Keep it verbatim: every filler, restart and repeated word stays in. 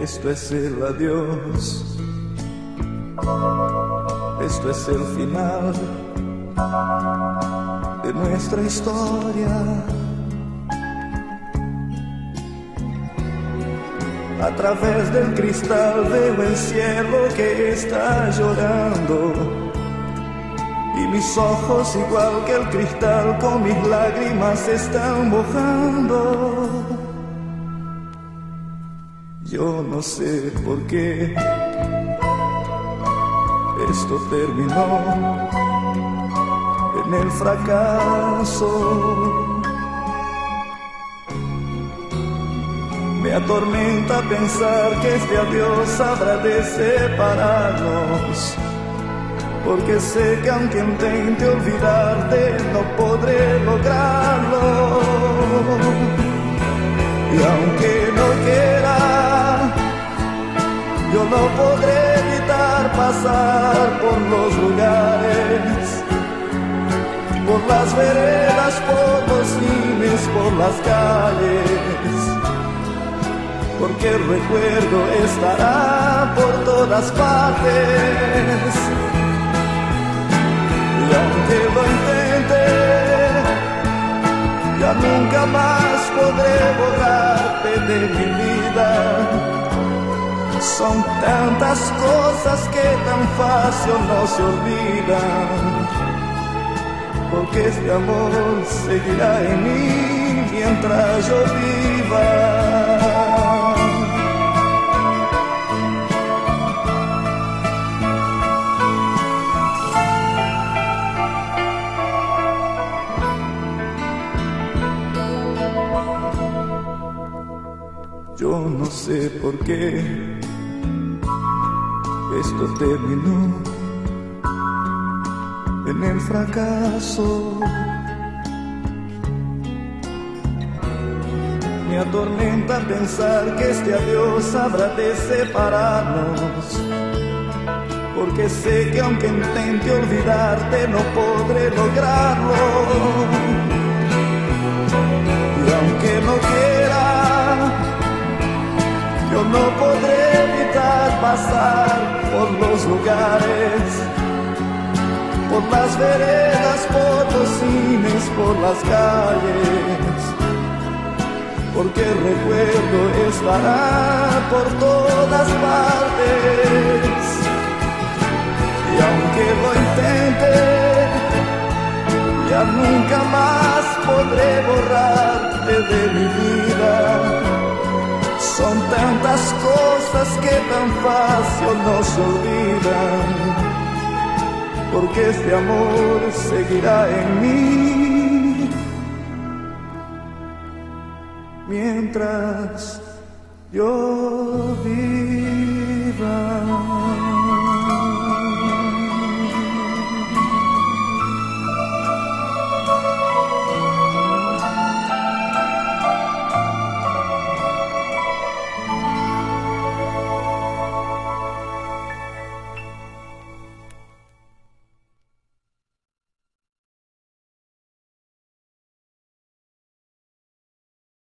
Esto es el adiós, esto es el final de nuestra historia. A través del cristal veo el cielo que está llorando, y mis ojos, igual que el cristal, con mis lágrimas se están mojando. Yo no sé por qué esto terminó en el fracaso. Me atormenta pensar que este adiós habrá de separarnos, porque sé que aunque intente olvidarte no podré lograrlo. Y aunque no quiera, yo no podré evitar pasar por los lugares, por las veredas, por los cines, por las calles, porque el recuerdo estará por todas partes. Y aunque lo intente, ya nunca más podré borrarte de mi vida. Son tantas cosas que tan fácil no se olvidan, porque este amor seguirá en mí mientras yo viva. Yo no sé por qué esto terminó en el fracaso. Me atormenta pensar que este adiós habrá de separarnos, porque sé que aunque intente olvidarte no podré lograrlo. Y aunque no quiera, yo no podré evitar pasar por los lugares, por las veredas, por los cines, por las calles, porque el recuerdo estará por todas partes. Y aunque lo intente, ya nunca más podré borrarte de mi vida. Son tantas cosas que tan fácil no se olvidan, porque este amor seguirá en mí mientras yo viva.